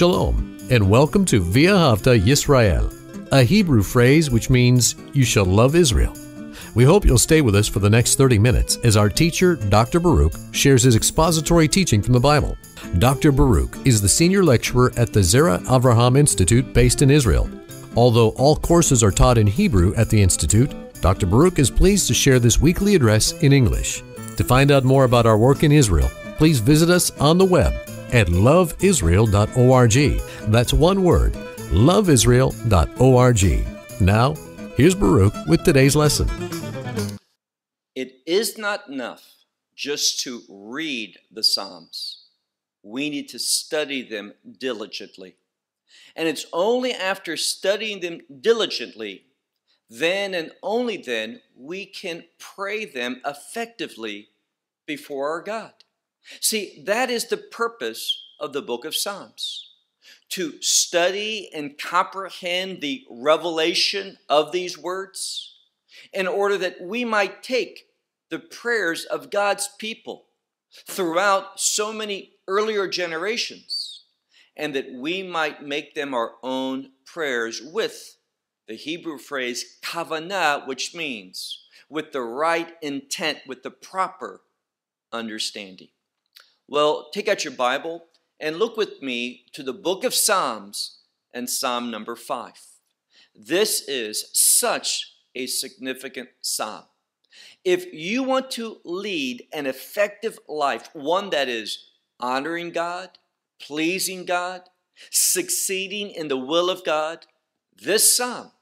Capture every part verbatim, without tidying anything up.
Shalom, and welcome to V'ahavta Yisrael, a Hebrew phrase which means you shall love Israel. We hope you'll stay with us for the next thirty minutes as our teacher, Doctor Baruch, shares his expository teaching from the Bible. Doctor Baruch is the senior lecturer at the Zera Avraham Institute based in Israel. Although all courses are taught in Hebrew at the Institute, Doctor Baruch is pleased to share this weekly address in English. To find out more about our work in Israel, please visit us on the web at Love Israel dot org. That's one word, Love Israel dot org. Now, here's Baruch with today's lesson. It is not enough just to read the Psalms. We need to study them diligently. And it's only after studying them diligently, then and only then, we can pray them effectively before our God. See, that is the purpose of the book of Psalms, to study and comprehend the revelation of these words in order that we might take the prayers of God's people throughout so many earlier generations and that we might make them our own prayers with the Hebrew phrase kavanah, which means with the right intent, with the proper understanding. Well, take out your Bible and look with me to the book of Psalms and Psalm number five. This is such a significant psalm. If you want to lead an effective life, one that is honoring God, pleasing God, succeeding in the will of God, this psalm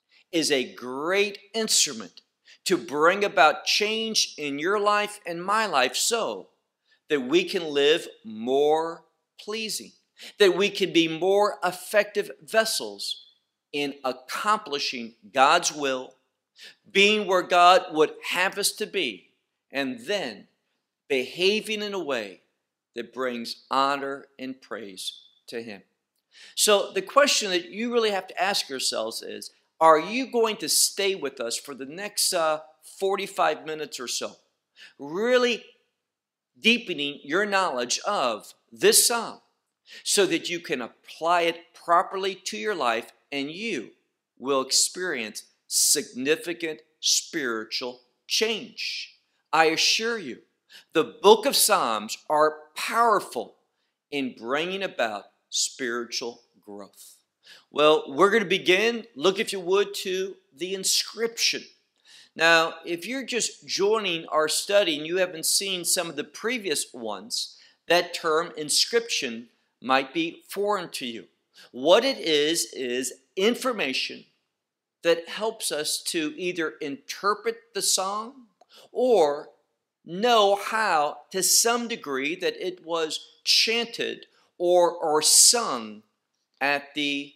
is a great instrument to bring about change in your life and my life so that we can live more pleasing, that we can be more effective vessels in accomplishing God's will, being where God would have us to be, and then behaving in a way that brings honor and praise to Him. So the question that you really have to ask yourselves is, are you going to stay with us for the next uh, forty-five minutes or so, really deepening your knowledge of this psalm so that you can apply it properly to your life and you will experience significant spiritual change? I assure you, the book of Psalms are powerful in bringing about spiritual growth. Well, we're going to begin. Look, if you would, to the inscription. Now, if you're just joining our study and you haven't seen some of the previous ones, that term inscription might be foreign to you. What it is, is information that helps us to either interpret the song or know how, to some degree, that it was chanted or, or sung at the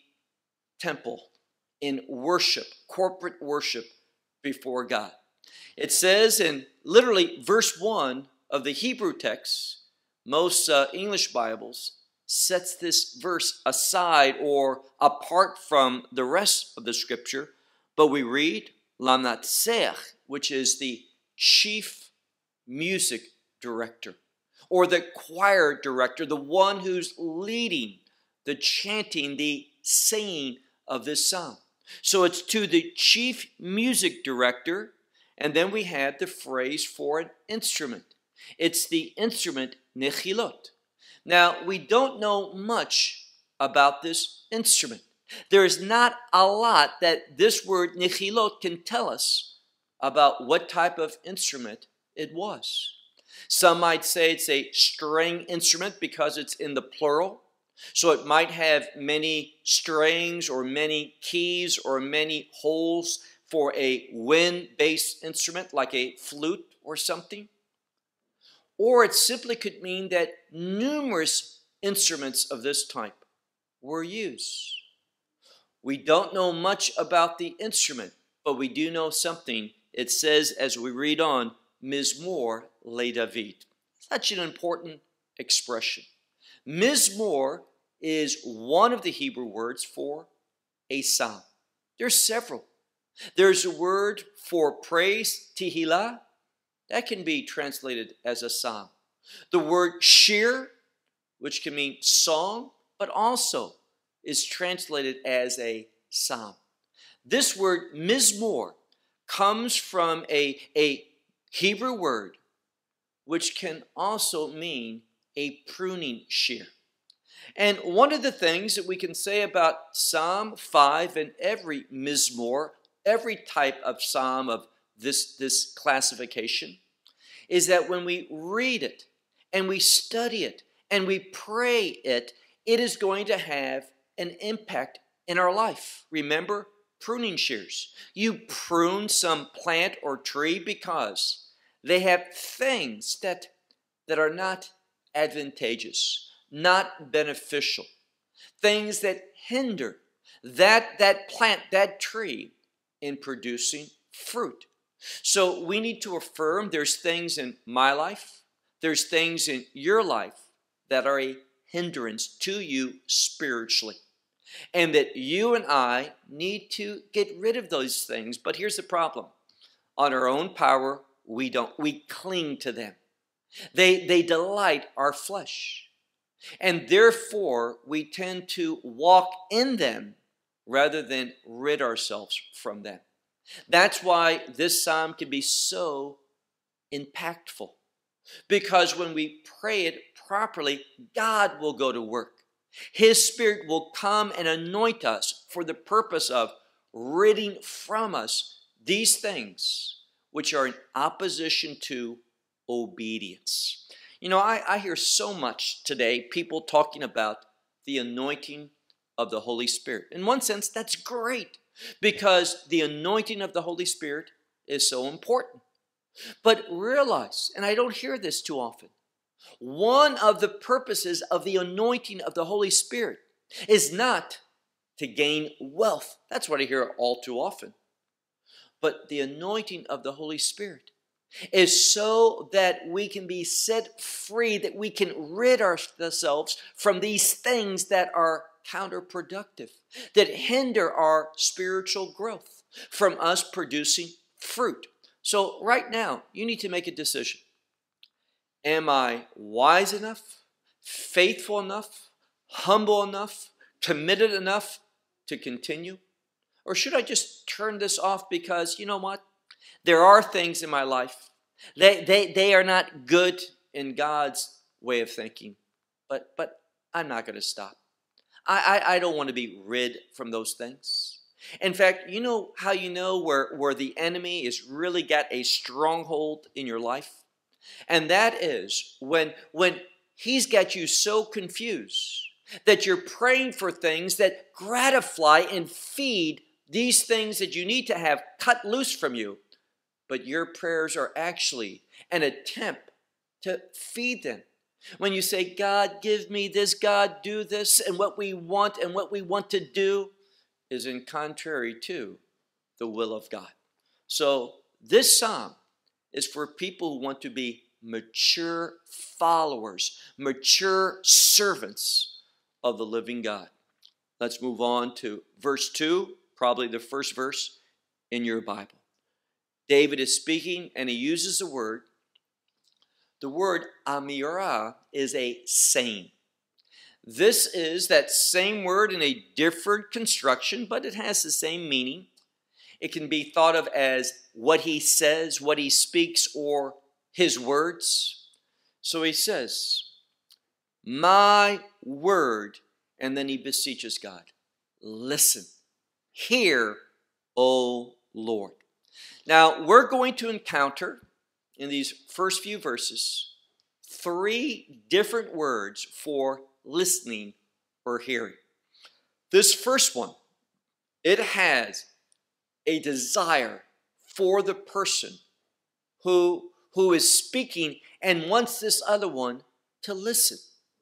temple in worship, corporate worship before God. It says in literally verse one of the Hebrew text, most uh, English Bibles sets this verse aside or apart from the rest of the scripture, but we read L'Natsech, which is the chief music director or the choir director, the one who's leading the chanting, the singing of this psalm. So it's to the chief music director, and then we have the phrase for an instrument. It's the instrument nechilot. Now, we don't know much about this instrument. There is not a lot that this word nechilot can tell us about what type of instrument it was. Some might say it's a string instrument because it's in the plural. So it might have many strings or many keys or many holes for a wind-based instrument like a flute or something. Or it simply could mean that numerous instruments of this type were used. We don't know much about the instrument, but we do know something. It says, as we read on, Mizmor le David. Such an important expression. Mizmor is one of the Hebrew words for a psalm. There's several. There's a word for praise, tehillah. That can be translated as a psalm. The word shir, which can mean song, but also is translated as a psalm. This word mizmor comes from a, a Hebrew word which can also mean a pruning shear. And one of the things that we can say about Psalm five and every mizmor, every type of psalm of this, this classification, is that when we read it and we study it and we pray it, it is going to have an impact in our life. Remember, pruning shears. You prune some plant or tree because they have things that, that are not advantageous, not beneficial, things that hinder that, that plant, that tree in producing fruit. So we need to affirm there's things in my life, there's things in your life that are a hindrance to you spiritually. And that you and I need to get rid of those things. But here's the problem. On our own power, we don't. We cling to them. They, they delight our flesh. And therefore, we tend to walk in them rather than rid ourselves from them. That's why this psalm can be so impactful. Because when we pray it properly, God will go to work. His Spirit will come and anoint us for the purpose of ridding from us these things which are in opposition to obedience. You know, I, I hear so much today people talking about the anointing of the Holy Spirit. In one sense, that's great because the anointing of the Holy Spirit is so important. But realize, and I don't hear this too often, one of the purposes of the anointing of the Holy Spirit is not to gain wealth. That's what I hear all too often. But the anointing of the Holy Spirit is so that we can be set free, that we can rid ourselves from these things that are counterproductive, that hinder our spiritual growth, from us producing fruit. So right now, you need to make a decision. Am I wise enough, faithful enough, humble enough, committed enough to continue? Or should I just turn this off because, you know what? There are things in my life. They, they, they are not good in God's way of thinking. But, but I'm not going to stop. I, I, I don't want to be rid from those things. In fact, you know how you know where, where the enemy has really got a stronghold in your life? And that is when, when he's got you so confused that you're praying for things that gratify and feed these things that you need to have cut loose from you. But your prayers are actually an attempt to feed them. When you say, God, give me this, God, do this, and what we want and what we want to do is in contrary to the will of God. So this psalm is for people who want to be mature followers, mature servants of the living God. Let's move on to verse two, probably the first verse in your Bible. David is speaking and he uses the word. The word amirah is a saying. This is that same word in a different construction, but it has the same meaning. It can be thought of as what he says, what he speaks, or his words. So he says, my word, and then he beseeches God. Listen, hear, O Lord. Now, we're going to encounter in these first few verses three different words for listening or hearing. This first one, it has a desire for the person who, who is speaking and wants this other one to listen.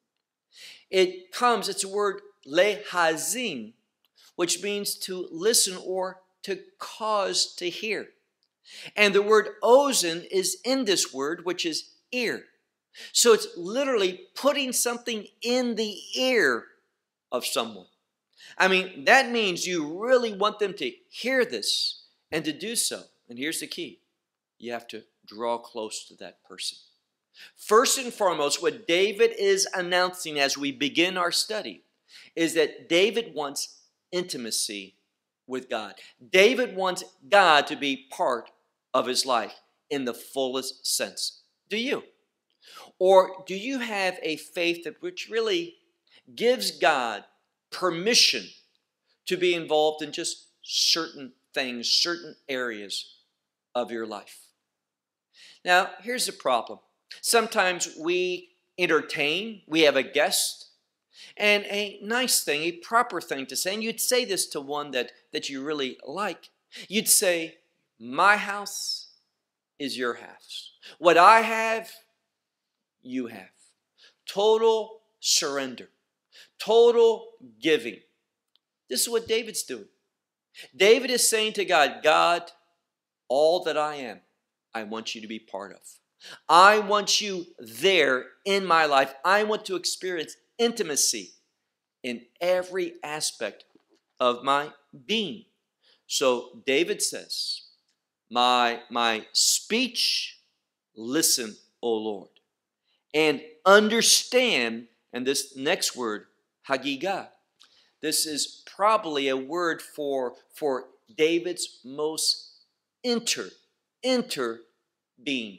It comes, it's a word lehazin, which means to listen or to cause to hear. And the word ozen is in this word, which is ear. So it's literally putting something in the ear of someone. I mean, that means you really want them to hear this and to do so. And here's the key. You have to draw close to that person. First and foremost, what David is announcing as we begin our study is that David wants intimacy with God. David wants God to be part of his life in the fullest sense. Do you? Or do you have a faith that which really gives God permission to be involved in just certain things, certain areas of your life? Now, here's the problem. Sometimes we entertain, we have a guest, and a nice thing, a proper thing to say, and you'd say this to one that, that you really like. You'd say, my house is your house. What I have, you have. Total surrender. Total giving. This is what David's doing. David is saying to God, God, all that I am, I want you to be part of. I want you there in my life. I want to experience intimacy in every aspect of my being. So David says, my, my speech, listen, O Lord, and understand, and this next word, hagigah. This is probably a word for, for David's most inner, inner being.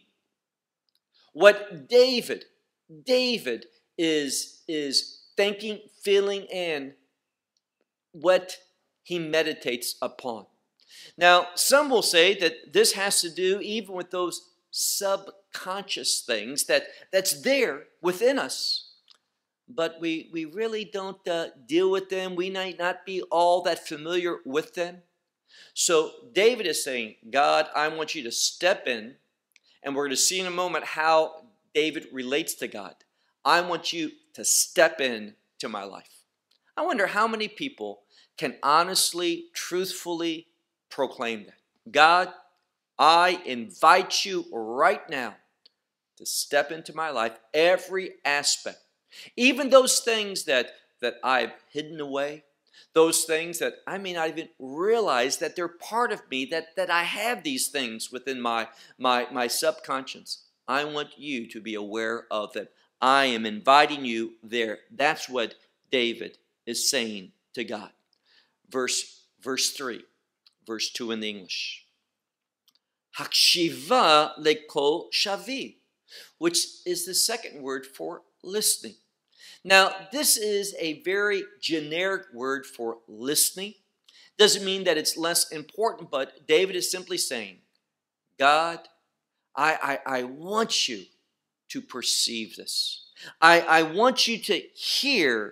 What David, David is, is thinking, feeling, and what he meditates upon. Now, some will say that this has to do even with those subconscious things that, that's there within us, but we, we really don't uh, deal with them. We might not be all that familiar with them. So David is saying, God, I want you to step in, and we're going to see in a moment how David relates to God. I want you to step in to my life. I wonder how many people can honestly, truthfully proclaim that. God, I invite you right now to step into my life, every aspect. Even those things that, that I've hidden away, those things that I may not even realize that they're part of me, that, that I have these things within my, my, my subconscious. I want you to be aware of them. I am inviting you there. That's what David is saying to God. Verse, verse three, verse two in the English. Hakshiva lekol shavi, which is the second word for listening. Now, this is a very generic word for listening. Doesn't mean that it's less important, but David is simply saying, God, I, I, I want you to perceive this. I, I want you to hear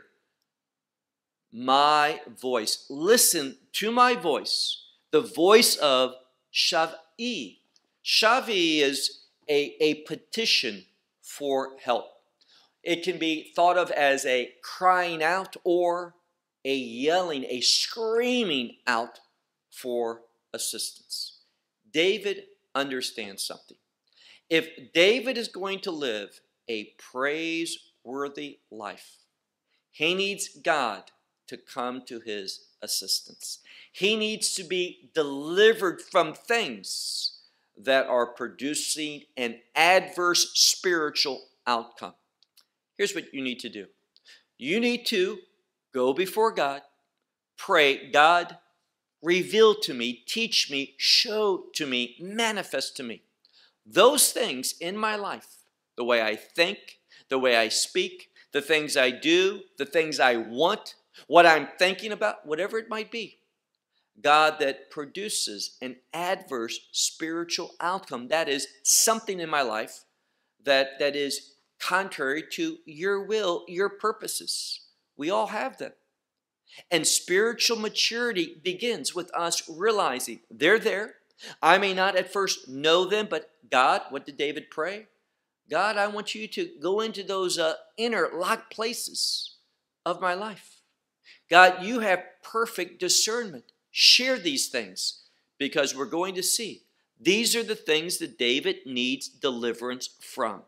my voice. Listen to my voice, the voice of Shavi. Shavi is a, a petition for help. It can be thought of as a crying out or a yelling, a screaming out for assistance. David understands something. If David is going to live a praiseworthy life, he needs God to come to his assistance. He needs to be delivered from things that are producing an adverse spiritual outcome. Here's what you need to do. You need to go before God, pray, God, reveal to me, teach me, show to me, manifest to me those things in my life, the way I think, the way I speak, the things I do, the things I want, what I'm thinking about, whatever it might be. God, that produces an adverse spiritual outcome. That is something in my life that, that is contrary to your will, your purposes. We all have them. And spiritual maturity begins with us realizing they're there. I may not at first know them, but God, what did David pray? God, I want you to go into those uh, inner locked places of my life. God, you have perfect discernment. Share these things because we're going to see. These are the things that David needs deliverance from.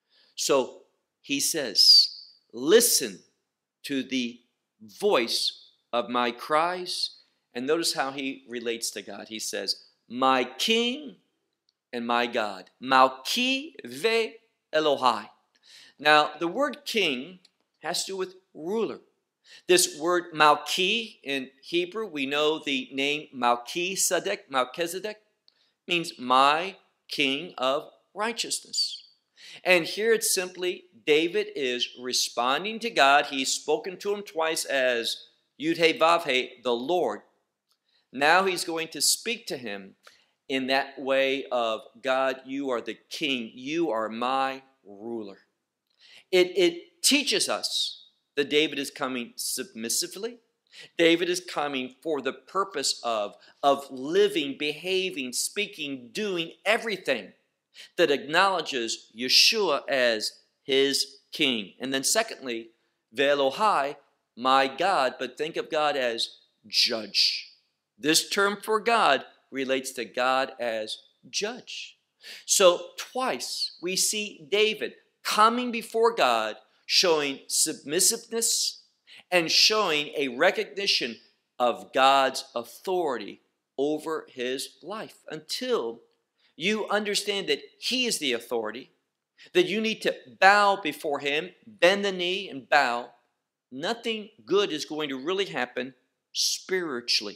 So he says, listen to the voice of my cries. And notice how he relates to God. He says, my King and my God. Malki ve Elohai. Now, the word king has to do with ruler. This word Malki in Hebrew, we know the name Melchizedek, Melchizedek, means my king of righteousness. And here it's simply David is responding to God. He's spoken to him twice as Yud-He Vav-He, the Lord. Now he's going to speak to him in that way of, God, you are the king. You are my ruler. It, it teaches us that David is coming submissively. David is coming for the purpose of, of living, behaving, speaking, doing everything that acknowledges Yeshua as his king. And then secondly, Ve'Elohai, my God, but think of God as judge. This term for God relates to God as judge. So twice we see David coming before God, showing submissiveness and showing a recognition of God's authority over his life, until you understand that he is the authority, that you need to bow before him, bend the knee and bow. Nothing good is going to really happen spiritually.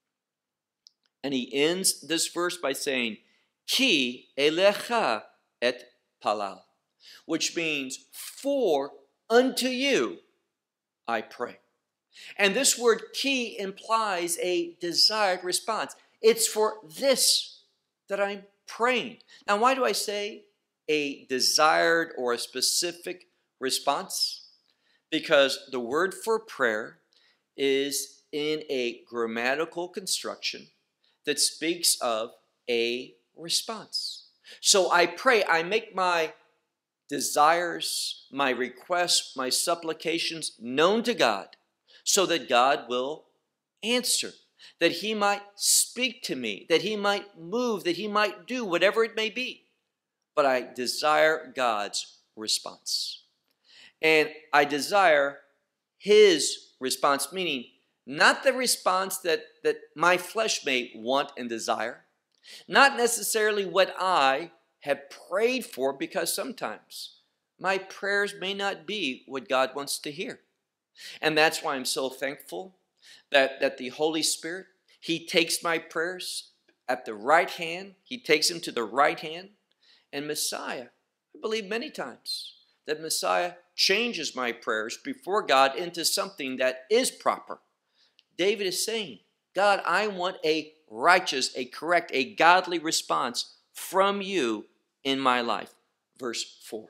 And he ends this verse by saying, Ki elecha et palal, which means, for unto you I pray. And this word ki implies a desired response. It's for this that I'm praying. Now, why do I say a desired or a specific response? Because the word for prayer is in a grammatical construction that speaks of a response. So I pray, I make my desires, my requests, my supplications known to God, so that God will answer, that he might speak to me, that he might move, that he might do whatever it may be. But I desire God's response. And I desire his response, meaning not the response that, that my flesh may want and desire, not necessarily what I have prayed for, because sometimes my prayers may not be what God wants to hear. And that's why I'm so thankful that, that the Holy Spirit, he takes my prayers at the right hand, he takes them to the right hand, and Messiah, I believe many times that Messiah changes my prayers before God into something that is proper. David is saying, God, I want a righteous, a correct, a godly response from you in my life. Verse four.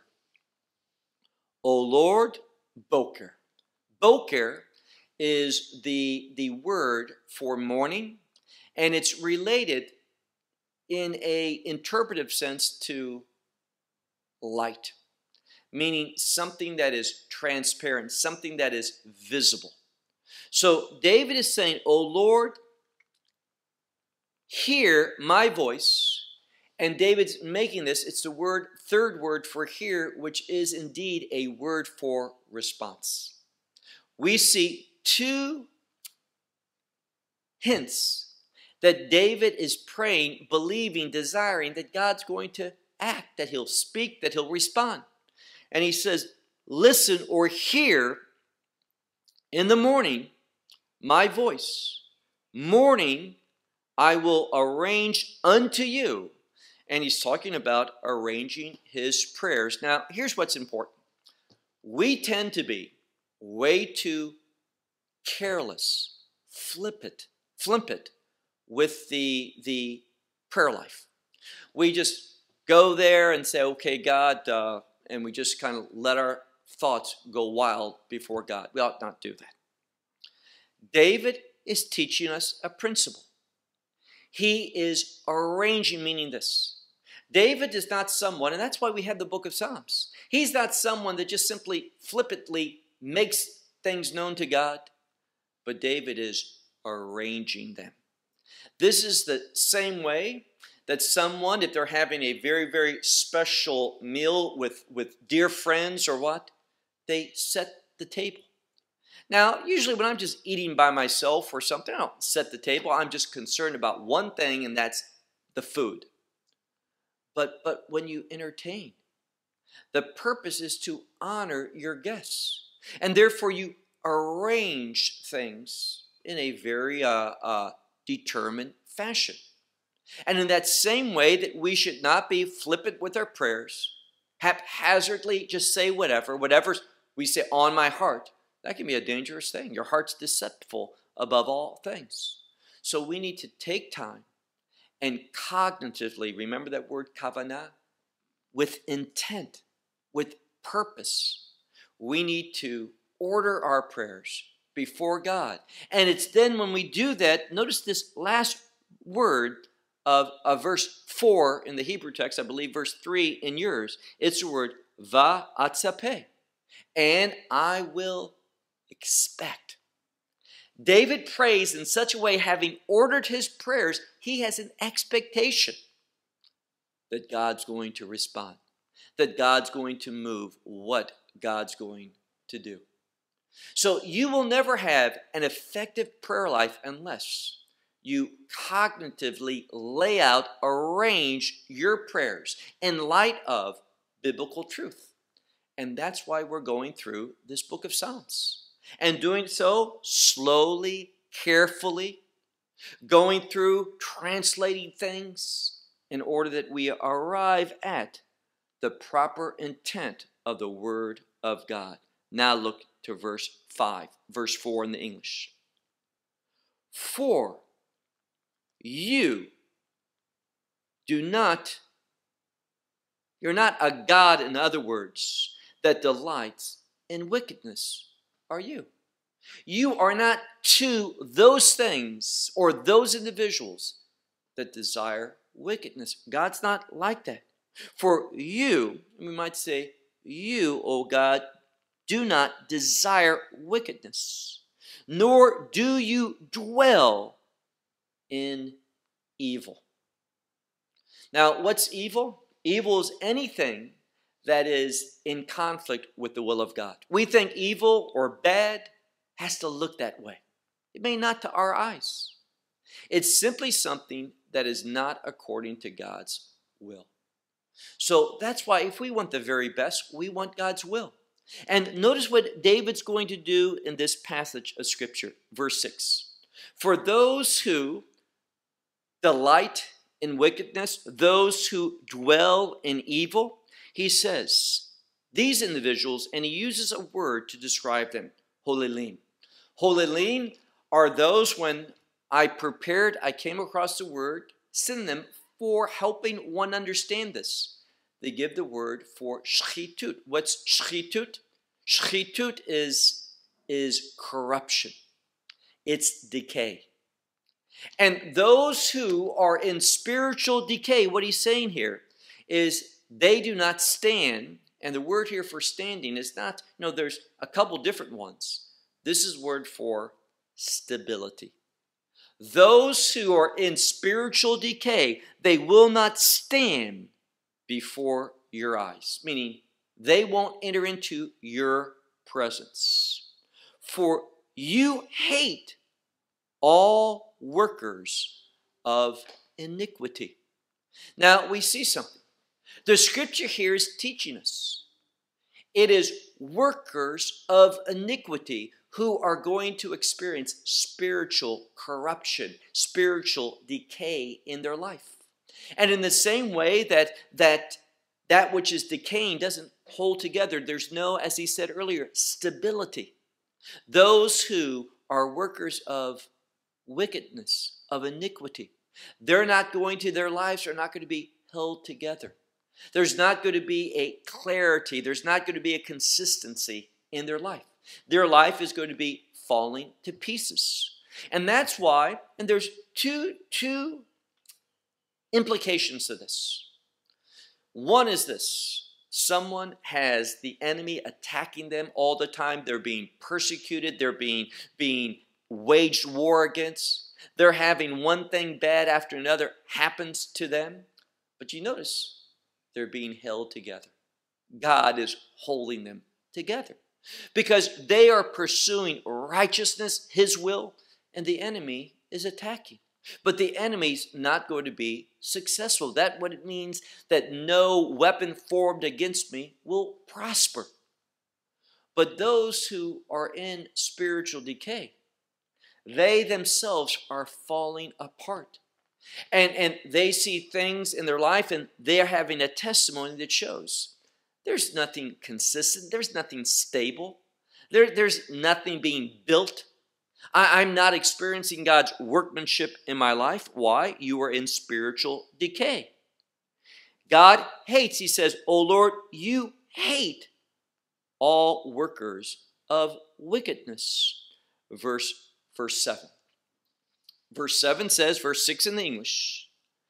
O Lord, Boker. Boker is the, the word for morning, and it's related in a interpretive sense to light, meaning something that is transparent, something that is visible. So David is saying, O Lord, hear my voice. And David's making this, it's the word, third word for hear, which is indeed a word for response. We see two hints that David is praying, believing, desiring that God's going to act, that he'll speak, that he'll respond. And he says, listen or hear in the morning my voice. Morning I will arrange unto you. And he's talking about arranging his prayers. Now, here's what's important. We tend to be way too careless, flippant, flippant with the, the prayer life. We just go there and say, okay, God, uh, and we just kind of let our thoughts go wild before God. We ought not do that. David is teaching us a principle. He is arranging, meaning this. David is not someone, and that's why we have the book of Psalms. He's not someone that just simply flippantly makes things known to God, but David is arranging them. This is the same way that someone, if they're having a very, very special meal with, with dear friends or what, they set the table. Now, usually when I'm just eating by myself or something, I don't set the table. I'm just concerned about one thing, and that's the food. But, but when you entertain, the purpose is to honor your guests. And therefore you arrange things in a very uh, uh, determined fashion. And in that same way that we should not be flippant with our prayers, haphazardly just say whatever, whatever we say on my heart, that can be a dangerous thing. Your heart's deceitful above all things. So we need to take time and cognitively, remember that word kavanah, with intent, with purpose. We need to order our prayers before God. And it's then when we do that, notice this last word of, of verse four in the Hebrew text, I believe verse three in yours, it's the word va'atzapeh, and I will expect. David prays in such a way, having ordered his prayers, he has an expectation that God's going to respond, that God's going to move, what God's going to do. So you will never have an effective prayer life unless you cognitively lay out, arrange your prayers in light of biblical truth. And that's why we're going through this book of Psalms. And doing so slowly, carefully, going through, translating things in order that we arrive at the proper intent of the Word of God. Now look to verse five, verse four in the English. For you do not, you're not a God, in other words, that delights in wickedness, are you? You are not to those things or those individuals that desire wickedness. God's not like that. For you, we might say, you, O God, do not desire wickedness, nor do you dwell in evil. Now, what's evil? Evil is anything that is in conflict with the will of God. We think evil or bad has to look that way. It may not to our eyes. It's simply something that is not according to God's will. So that's why if we want the very best, we want God's will. And notice what David's going to do in this passage of Scripture, verse six. For those who delight in wickedness, those who dwell in evil, he says, these individuals, and he uses a word to describe them, holilim. Holilim are those, when I prepared, I came across the word, synonym for helping one understand this. They give the word for shchitut. What's shchitut? Shchitut is, is corruption. It's decay. And those who are in spiritual decay, what he's saying here is they do not stand. And the word here for standing is not, you know, there's a couple different ones. This is word for stability. Those who are in spiritual decay, they will not stand before your eyes, meaning they won't enter into your presence. For you hate all workers of iniquity. Now we see something. The scripture here is teaching us. It is workers of iniquity who are going to experience spiritual corruption, spiritual decay in their life. And in the same way that that, that which is decaying doesn't hold together, there's no, as he said earlier, stability. Those who are workers of wickedness, of iniquity, they're not going to, their lives are not going to be held together. There's not going to be a clarity. There's not going to be a consistency in their life. Their life is going to be falling to pieces. And that's why, and there's two, two implications to this. One is this. Someone has the enemy attacking them all the time. They're being persecuted. They're being, being waged war against. They're having one thing bad after another happens to them. But you notice, they're being held together. God is holding them together because they are pursuing righteousness, His will, and the enemy is attacking. But the enemy's not going to be successful. That's what it means, that no weapon formed against me will prosper. But those who are in spiritual decay, they themselves are falling apart. And, and they see things in their life and they're having a testimony that shows there's nothing consistent. There's nothing stable. There, there's nothing being built. I, I'm not experiencing God's workmanship in my life. Why? You are in spiritual decay. God hates, he says, "O Lord, you hate all workers of wickedness." Verse, verse seven. Verse seven says, verse six in the English,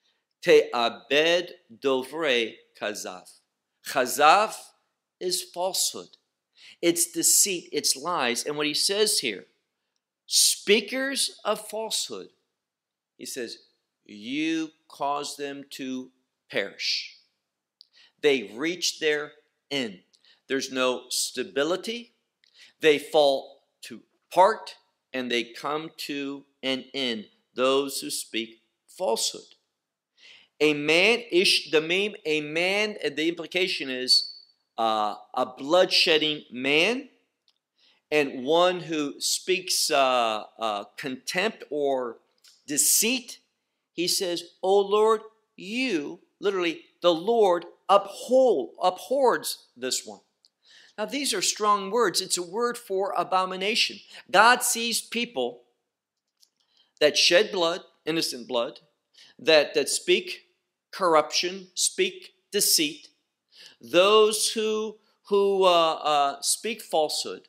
Te'abed dovrei kazav. Chazav is falsehood. It's deceit, it's lies. And what he says here, speakers of falsehood, he says, you cause them to perish. They reach their end. There's no stability. They fall to part and they come to an end. Those who speak falsehood. A man, ish damim, a man, the implication is uh, a bloodshedding man, and one who speaks uh, uh, contempt or deceit. He says, "O Lord, you," literally, the Lord uphold, abhors this one. Now, these are strong words. It's a word for abomination. God sees people that shed blood, innocent blood, that, that speak corruption, speak deceit, those who, who uh, uh, speak falsehood.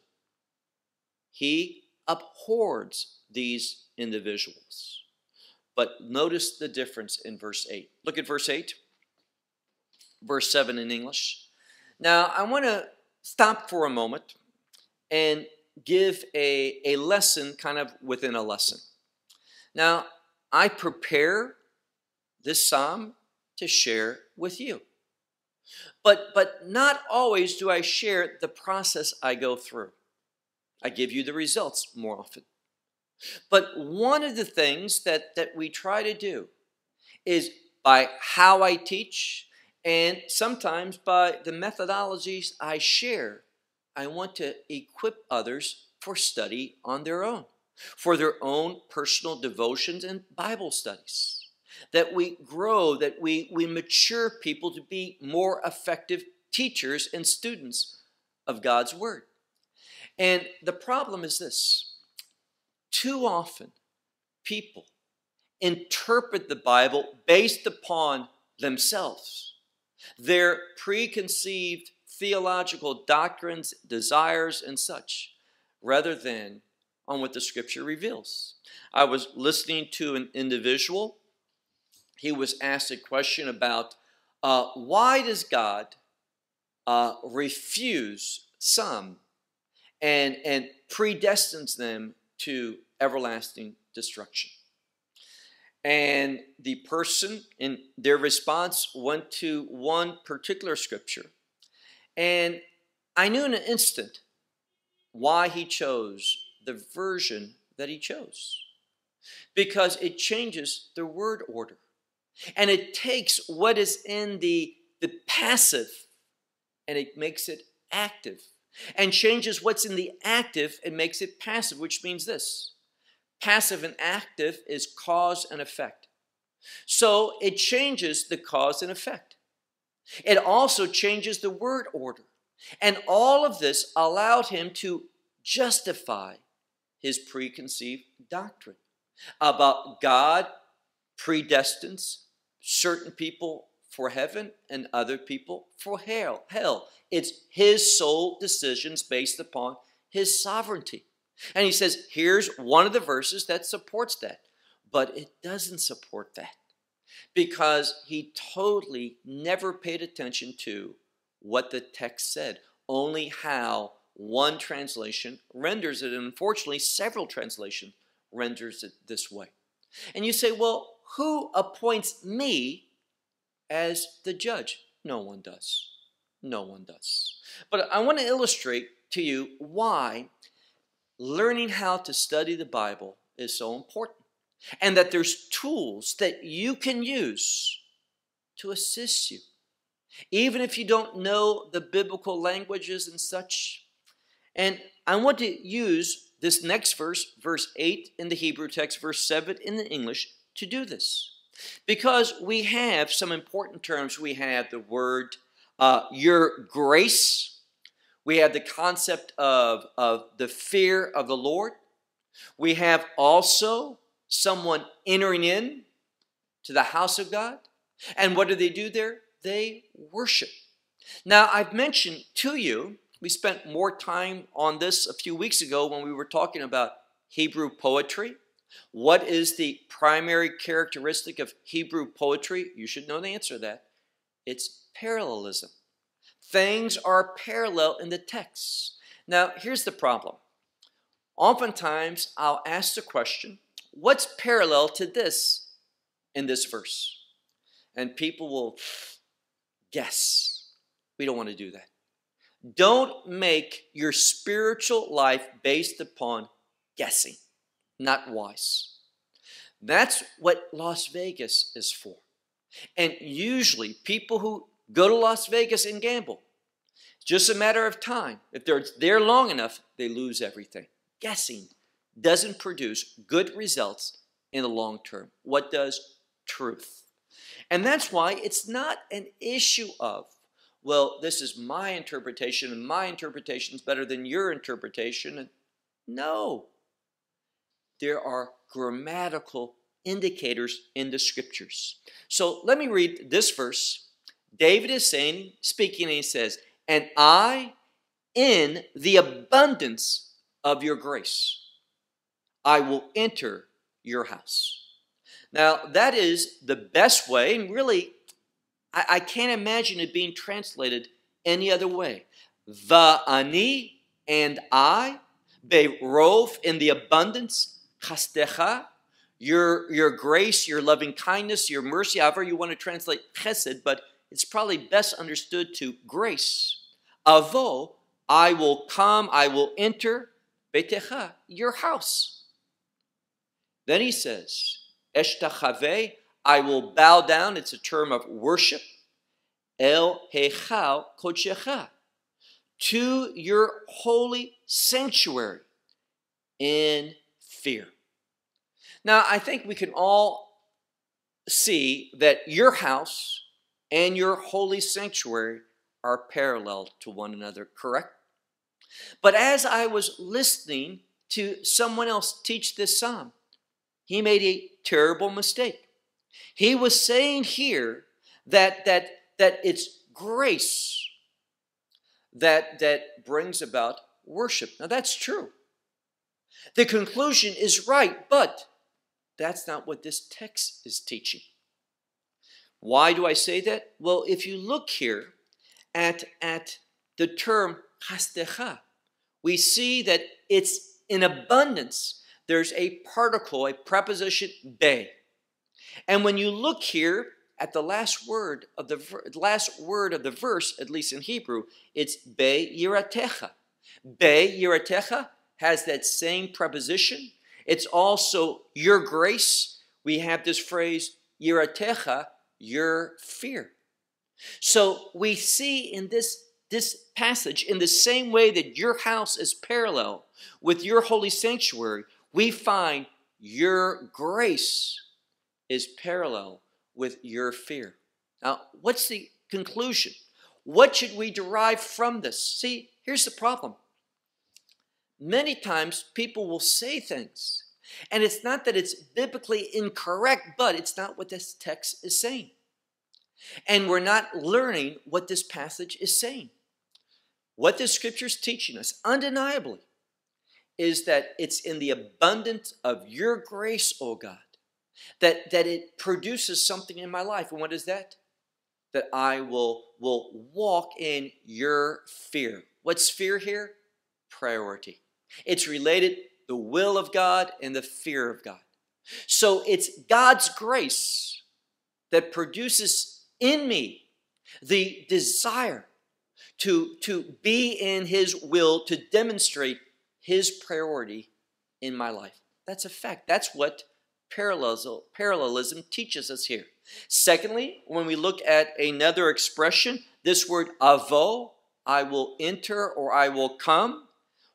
He abhors these individuals. But notice the difference in verse eight. Look at verse eight, verse seven in English. Now, I want to stop for a moment and give a, a lesson kind of within a lesson. Now, I prepare this psalm to share with you. But, but not always do I share the process I go through. I give you the results more often. But one of the things that, that we try to do is by how I teach and sometimes by the methodologies I share, I want to equip others for study on their own, for their own personal devotions and Bible studies. That we grow, that we, we mature people to be more effective teachers and students of God's Word. And the problem is this. Too often, people interpret the Bible based upon themselves, their preconceived theological doctrines, desires, and such, rather than on what the Scripture reveals. I was listening to an individual. He was asked a question about uh, why does God uh, refuse some and, and predestines them to everlasting destruction? And the person in their response went to one particular scripture. And I knew in an instant why he chose the version that he chose. Because it changes the word order. And it takes what is in the, the passive and it makes it active. And changes what's in the active and makes it passive, which means this. Passive and active is cause and effect. So it changes the cause and effect. It also changes the word order. And all of this allowed him to justify his preconceived doctrine about God predestines certain people for heaven and other people for hell. Hell. It's his sole decisions based upon his sovereignty. And he says, here's one of the verses that supports that. But it doesn't support that because he totally never paid attention to what the text said, only how one translation renders it. And unfortunately, several translations renders it this way. And you say, well, who appoints me as the judge? No one does. No one does. But I want to illustrate to you why learning how to study the Bible is so important. And that there's tools that you can use to assist you. Even if you don't know the biblical languages and such, And I want to use this next verse, verse eight in the Hebrew text, verse seven in the English, to do this. Because we have some important terms. We have the word, uh, your grace. We have the concept of, of the fear of the Lord. We have also someone entering in to the house of God. And what do they do there? They worship. Now, I've mentioned to you, we spent more time on this a few weeks ago when we were talking about Hebrew poetry. What is the primary characteristic of Hebrew poetry? You should know the answer to that. It's parallelism. Things are parallel in the text. Now, here's the problem. Oftentimes, I'll ask the question, what's parallel to this in this verse? And people will guess. We don't want to do that. Don't make your spiritual life based upon guessing. Not wise. That's what Las Vegas is for. And usually people who go to Las Vegas and gamble, it's just a matter of time. If they're there long enough, they lose everything. Guessing doesn't produce good results in the long term. What does? Truth. And that's why it's not an issue of, well, this is my interpretation and my interpretation is better than your interpretation. No. There are grammatical indicators in the scriptures. So let me read this verse. David is saying, speaking, and he says, and I, in the abundance of your grace, I will enter your house. Now, that is the best way, and really, I, I can't imagine it being translated any other way. Va'ani, and I, berov, in the abundance, chastecha, your, your grace, your loving kindness, your mercy, however you want to translate chesed, but it's probably best understood to grace. Avo, I will come, I will enter, betecha, your house. Then he says, eshtachave, I will bow down, it's a term of worship, el hechal kodshecha, to your holy sanctuary in fear. Now, I think we can all see that your house and your holy sanctuary are parallel to one another, correct? But as I was listening to someone else teach this psalm, he made a terrible mistake. He was saying here that, that, that it's grace that, that brings about worship. Now, that's true. The conclusion is right, but that's not what this text is teaching. Why do I say that? Well, if you look here at, at the term chastecha, we see that it's in abundance. There's a particle, a preposition, be. And when you look here at the last word of the last word of the verse, at least in Hebrew, it's be yiratecha. Be yiratecha has that same preposition. It's also your grace. We have this phrase, yiratecha, your fear. So we see in this, this passage, in the same way that your house is parallel with your holy sanctuary, we find your grace is parallel with your fear. Now, what's the conclusion? What should we derive from this? See, here's the problem. Many times people will say things, and it's not that it's biblically incorrect, but it's not what this text is saying. And we're not learning what this passage is saying. What the scripture is teaching us, undeniably, is that it's in the abundance of your grace, O God, that, that it produces something in my life. And what is that? That I will, will walk in your fear. What's fear here? Priority. It's related the will of God and the fear of God. So it's God's grace that produces in me the desire to, to be in His will, to demonstrate His priority in my life. That's a fact. That's what parallelism, parallelism teaches us here. Secondly, when we look at another expression, this word avo, I will enter or I will come.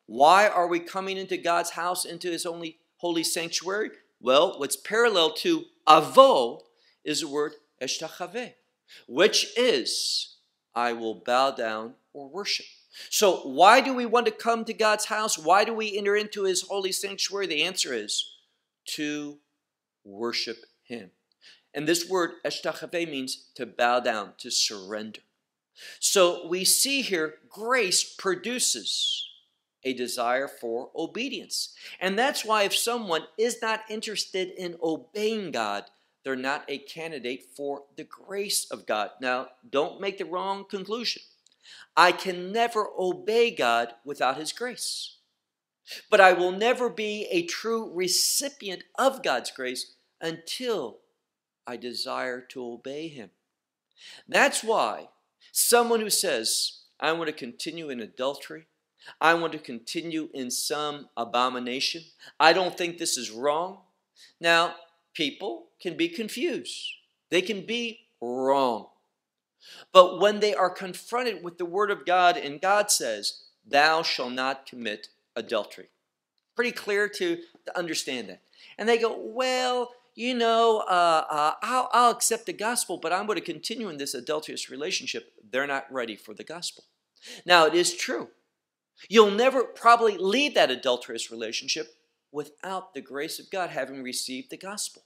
Why are we coming into God's house, into his only holy sanctuary? Well, what's parallel to avo is the word eshtachaveh, which is I will bow down or worship. So why do we want to come to God's house? Why do we enter into his holy sanctuary? The answer is to worship him. And this word eshtachaveh means to bow down, to surrender. So we see here grace produces a desire for obedience. And that's why if someone is not interested in obeying God, they're not a candidate for the grace of God. Now, don't make the wrong conclusion. I can never obey God without his grace. But I will never be a true recipient of God's grace until I desire to obey him. That's why someone who says, I want to continue in adultery, I want to continue in some abomination, I don't think this is wrong. Now, people can be confused. They can be wrong. But when they are confronted with the word of God, and God says, thou shalt not commit adultery. Pretty clear to, to understand that. And they go, well, you know, uh, uh, I'll, I'll accept the gospel, but I'm going to continue in this adulterous relationship. They're not ready for the gospel. Now, it is true. You'll never probably leave that adulterous relationship without the grace of God, having received the gospel.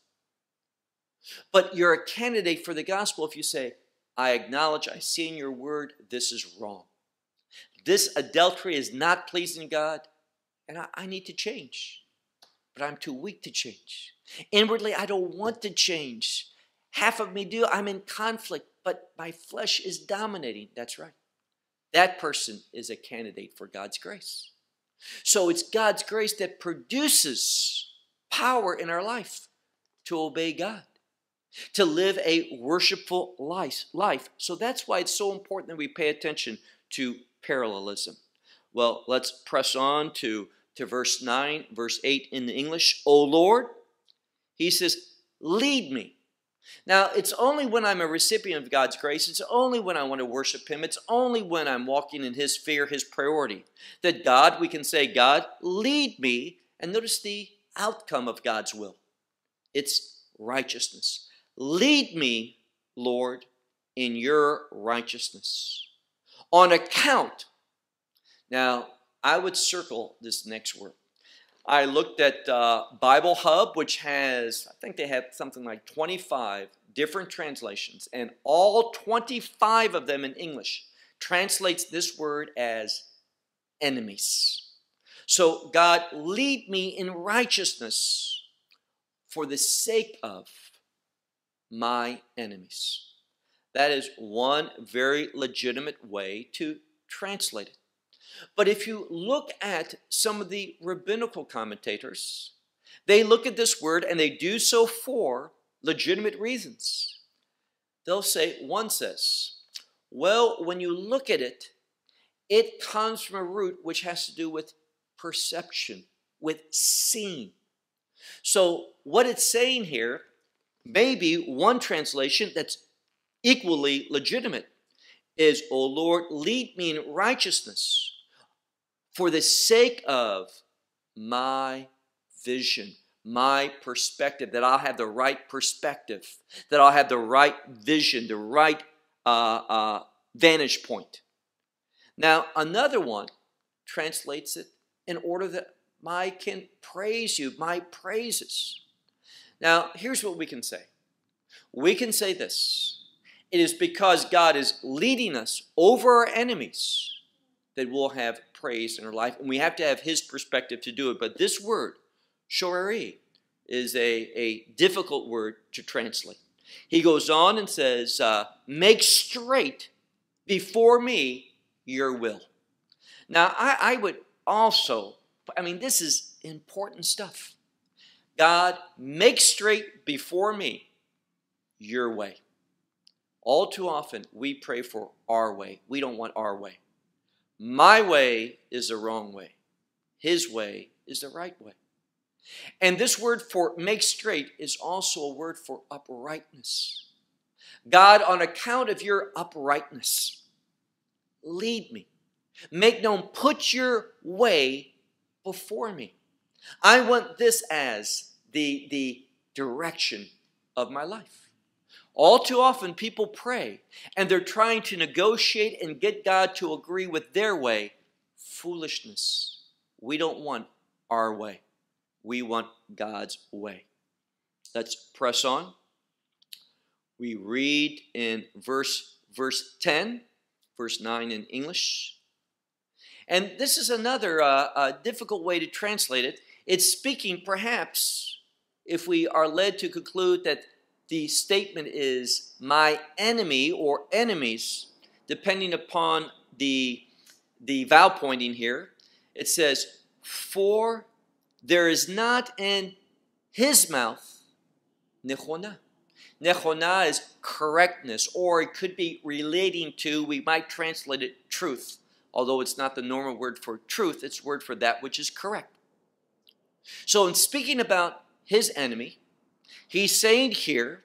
But you're a candidate for the gospel if you say, I acknowledge, I see in your word, this is wrong. This adultery is not pleasing God, and I, I need to change. But I'm too weak to change. Inwardly, I don't want to change. Half of me do. I'm in conflict, but my flesh is dominating. That's right. That person is a candidate for God's grace. So it's God's grace that produces power in our life to obey God, to live a worshipful life. life. So that's why it's so important that we pay attention to parallelism. Well, let's press on to, to verse nine, verse eight in the English. O Lord, he says, lead me. Now, it's only when I'm a recipient of God's grace, it's only when I want to worship him, it's only when I'm walking in his fear, his priority, that God, we can say, God, lead me. And notice the outcome of God's will. It's righteousness. Lead me, Lord, in your righteousness. On account. Now, I would circle this next word. I looked at uh, Bible Hub, which has, I think they have something like twenty-five different translations, and all twenty-five of them in English translates this word as enemies. So, God, lead me in righteousness for the sake of my enemies. That is one very legitimate way to translate it. But if you look at some of the rabbinical commentators, they look at this word and they do so for legitimate reasons. They'll say, one says, well, when you look at it, it comes from a root which has to do with perception, with seeing. So what it's saying here, maybe one translation that's equally legitimate is, O Lord, lead me in righteousness for the sake of my vision, my perspective, that I'll have the right perspective, that I'll have the right vision, the right uh, uh, vantage point. Now, another one translates it in order that I can praise you, my praises. Now, here's what we can say. We can say this. It is because God is leading us over our enemies that we'll have praise in our life. And we have to have his perspective to do it. But this word, shorari, is a, a difficult word to translate. He goes on and says, uh, make straight before me your will. Now, I, I would also, I mean, this is important stuff. God, make straight before me your way. All too often, we pray for our way. We don't want our way. My way is the wrong way. His way is the right way. And this word for make straight is also a word for uprightness. God, on account of your uprightness, lead me. Make known, put your way before me. I want this as the, the direction of my life. All too often people pray and they're trying to negotiate and get God to agree with their way. Foolishness. We don't want our way. We want God's way. Let's press on. We read in verse, verse ten, verse nine in English. And this is another uh, uh, difficult way to translate it. It's speaking perhaps, if we are led to conclude that the statement is my enemy or enemies, depending upon the, the vowel pointing here. It says, for there is not in his mouth nechona. Nechona is correctness, or it could be relating to, we might translate it truth. Although it's not the normal word for truth, it's word for that which is correct. So in speaking about his enemy, he's saying here,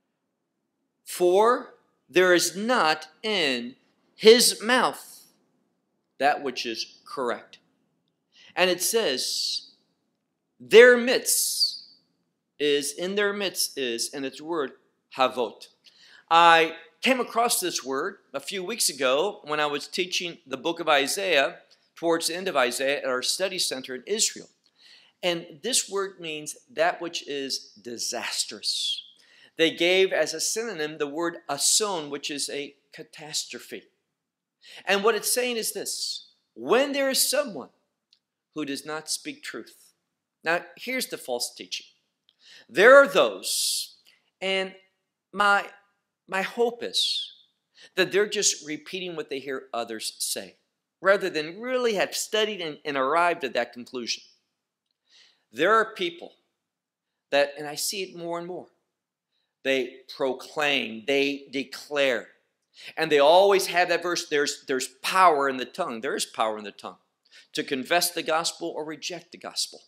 for there is not in his mouth that which is correct. And it says, their midst is, in their midst is, and it's word havot. I came across this word a few weeks ago when I was teaching the book of Isaiah, towards the end of Isaiah, at our study center in Israel. And this word means that which is disastrous. They gave as a synonym the word ason, which is a catastrophe. And what it's saying is this: when there is someone who does not speak truth. Now, here's the false teaching. There are those, and my, my hope is that they're just repeating what they hear others say, rather than really have studied and, and arrived at that conclusion. There are people that, and I see it more and more, they proclaim, they declare, and they always have that verse, there's, there's power in the tongue. There is power in the tongue to confess the gospel or reject the gospel.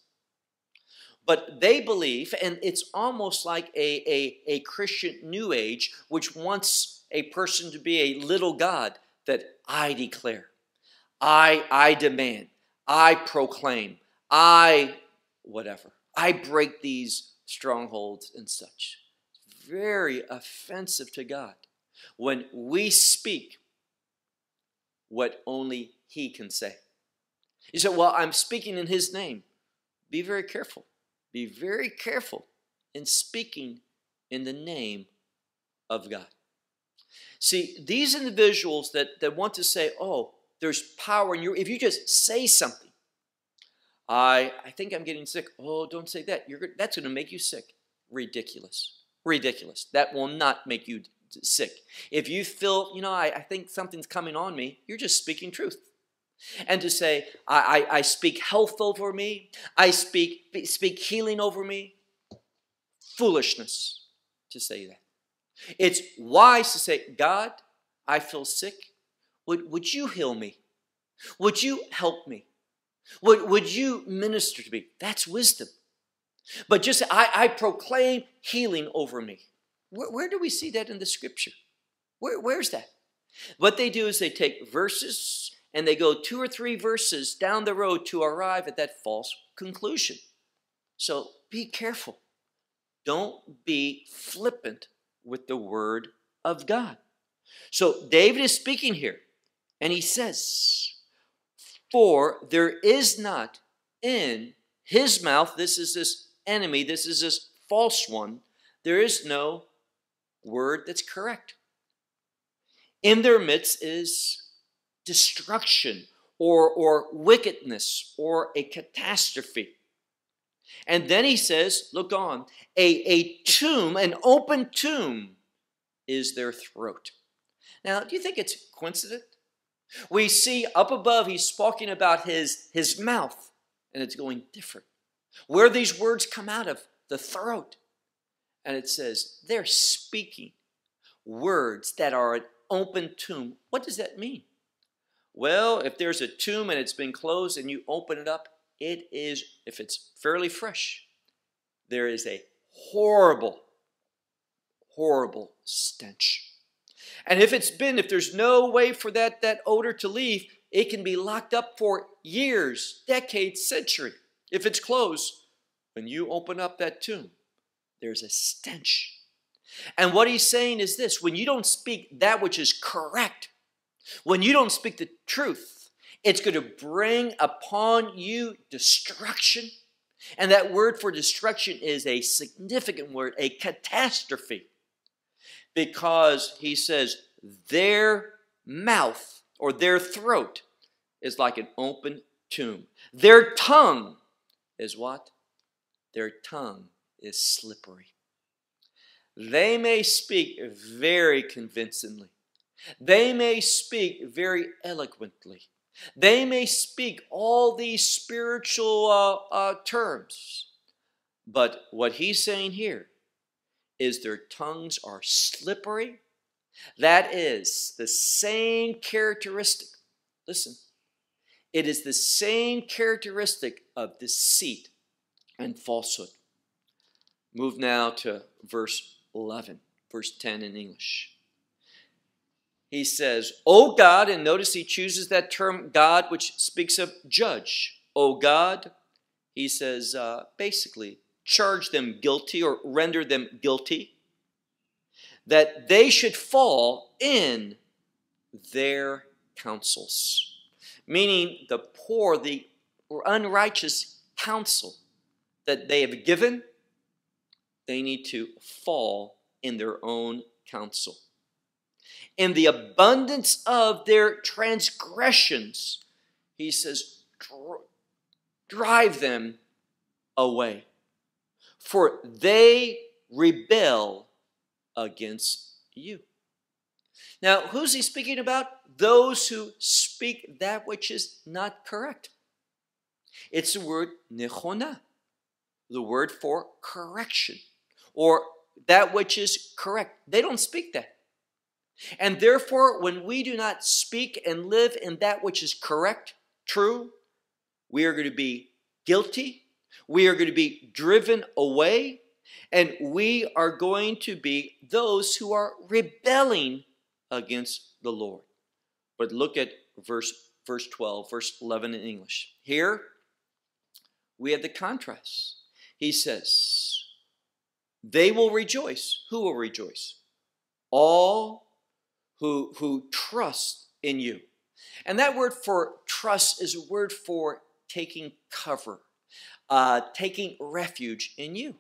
But they believe, and it's almost like a, a, a Christian New Age, which wants a person to be a little God, that I declare, I, I demand, I proclaim, I whatever. I break these strongholds and such. Very offensive to God when we speak what only He can say. You say, well, I'm speaking in His name. Be very careful. Be very careful in speaking in the name of God. See, these individuals that, that want to say, oh, there's power in you. If you just say something, I, I think I'm getting sick. Oh, don't say that. You're, that's going to make you sick. Ridiculous. Ridiculous. That will not make you sick. If you feel, you know, I, I think something's coming on me, you're just speaking truth. And to say, I, I, I speak health over me, I speak, speak healing over me, foolishness to say that. It's wise to say, God, I feel sick. Would, would you heal me? Would you help me? Would, would you minister to me? That's wisdom. But just, I, I proclaim healing over me. Where, where do we see that in the scripture? Where, where's that? What they do is they take verses and they go two or three verses down the road to arrive at that false conclusion. So be careful. Don't be flippant with the word of God. So David is speaking here, and he says, for there is not in his mouth, this is this enemy, this is this false one, there is no word that's correct. In their midst is destruction or, or wickedness or a catastrophe. And then he says, look on, a, a tomb, an open tomb is their throat. Now, do you think it's coincident? We see up above, he's speaking about his, his mouth, and it's going different. Where these words come out of, the throat. And it says, they're speaking words that are an open tomb. What does that mean? Well, if there's a tomb and it's been closed and you open it up, it is, if it's fairly fresh, there is a horrible, horrible stench. And if it's been, if there's no way for that, that odor to leave, it can be locked up for years, decades, centuries. If it's closed, when you open up that tomb, there's a stench. And what he's saying is this: when you don't speak that which is correct, when you don't speak the truth, it's going to bring upon you destruction. And that word for destruction is a significant word, a catastrophe. Because he says their mouth or their throat is like an open tomb. Their tongue is what? Their tongue is slippery. They may speak very convincingly. They may speak very eloquently. They may speak all these spiritual uh, uh, terms. But what he's saying here is their tongues are slippery. That is the same characteristic. Listen, it is the same characteristic of deceit and falsehood. Move now to verse eleven, verse ten in English. He says, O God, and notice he chooses that term God, which speaks of judge. O God, he says, uh, basically, charge them guilty or render them guilty, that they should fall in their counsels. Meaning the poor, the unrighteous counsel that they have given, they need to fall in their own counsel. In the abundance of their transgressions, he says, drive them away, for they rebel against you. Now, who's he speaking about? Those who speak that which is not correct. It's the word nechona, the word for correction, or that which is correct. They don't speak that. And therefore, when we do not speak and live in that which is correct, true, we are going to be guilty. We are going to be driven away. And we are going to be those who are rebelling against the Lord. But look at verse, verse twelve, verse eleven in English. Here, we have the contrast. He says, they will rejoice. Who will rejoice? All who, who trust in you. And that word for trust is a word for taking cover, uh, taking refuge in you.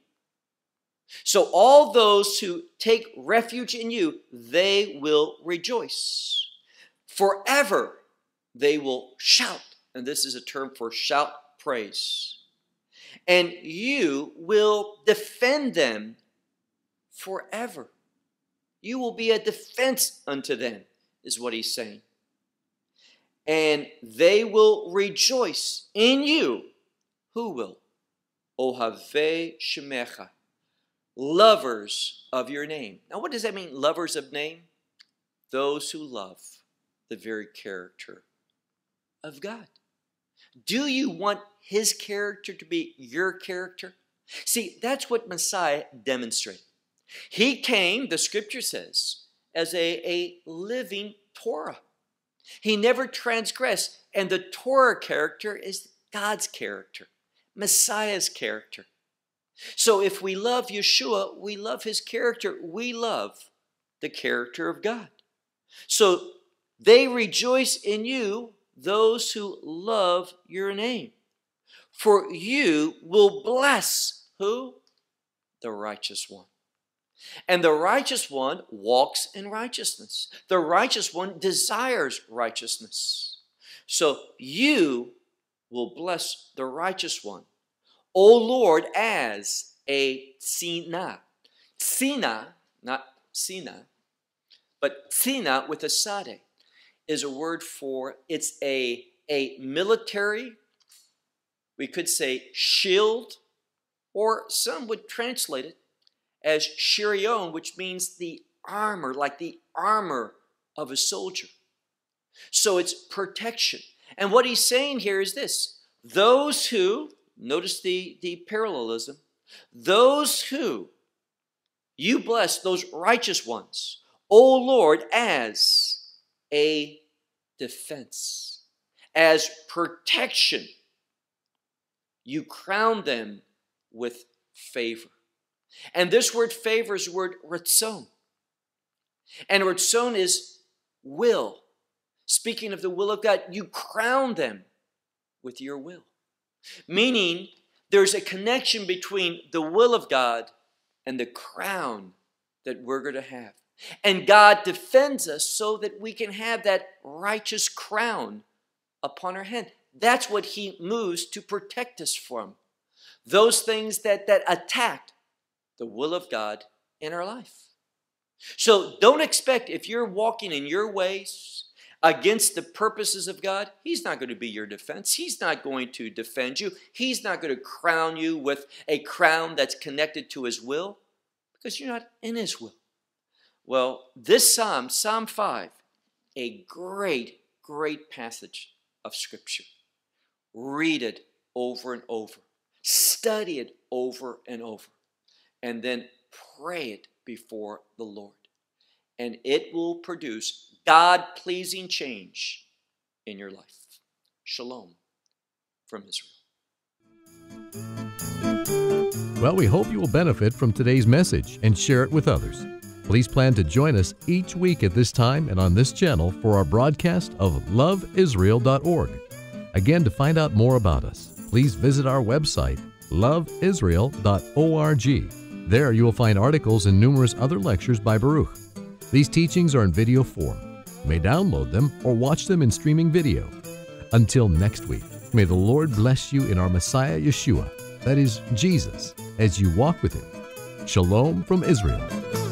So all those who take refuge in you, they will rejoice. Forever they will shout. And this is a term for shout praise. And you will defend them forever. You will be a defense unto them, is what he's saying. And they will rejoice in you. Who will? Ohavei shemecha. Lovers of your name. Now, what does that mean, lovers of name? Those who love the very character of God. Do you want his character to be your character? See, that's what Messiah demonstrated. He came, the scripture says, as a, a living Torah. He never transgressed, and the Torah character is God's character, Messiah's character. So if we love Yeshua, we love his character. We love the character of God. So they rejoice in you, those who love your name. For you will bless who? The righteous one. And the righteous one walks in righteousness. The righteous one desires righteousness. So you will bless the righteous one, O Lord, as a tzina. Tzina, not sina, but tzina with a sade is a word for, it's a, a military, we could say shield, or some would translate it as shirion, which means the armor, like the armor of a soldier. So it's protection. And what he's saying here is this: those who, notice the, the parallelism, those who you bless, those righteous ones, O Lord, as a defense. as protection, you crown them with favor. And this word favor is the word ratzon. And ratzon is will. Speaking of the will of God, you crown them with your will. Meaning, there's a connection between the will of God and the crown that we're going to have. And God defends us so that we can have that righteous crown upon our head. That's what he moves to protect us from. Those things that, that attack the will of God in our life. So don't expect, if you're walking in your ways against the purposes of God, he's not going to be your defense. He's not going to defend you. He's not going to crown you with a crown that's connected to his will, because you're not in his will. Well, this Psalm, Psalm five, a great, great passage of Scripture. Read it over and over. Study it over and over. And then pray it before the Lord. And it will produce God-pleasing change in your life. Shalom from Israel. Well, we hope you will benefit from today's message and share it with others. Please plan to join us each week at this time and on this channel for our broadcast of Love Israel dot org. Again, to find out more about us, please visit our website, Love Israel dot org. There you will find articles and numerous other lectures by Baruch. These teachings are in video form. You may download them or watch them in streaming video. Until next week, may the Lord bless you in our Messiah Yeshua, that is Jesus, as you walk with him. Shalom from Israel.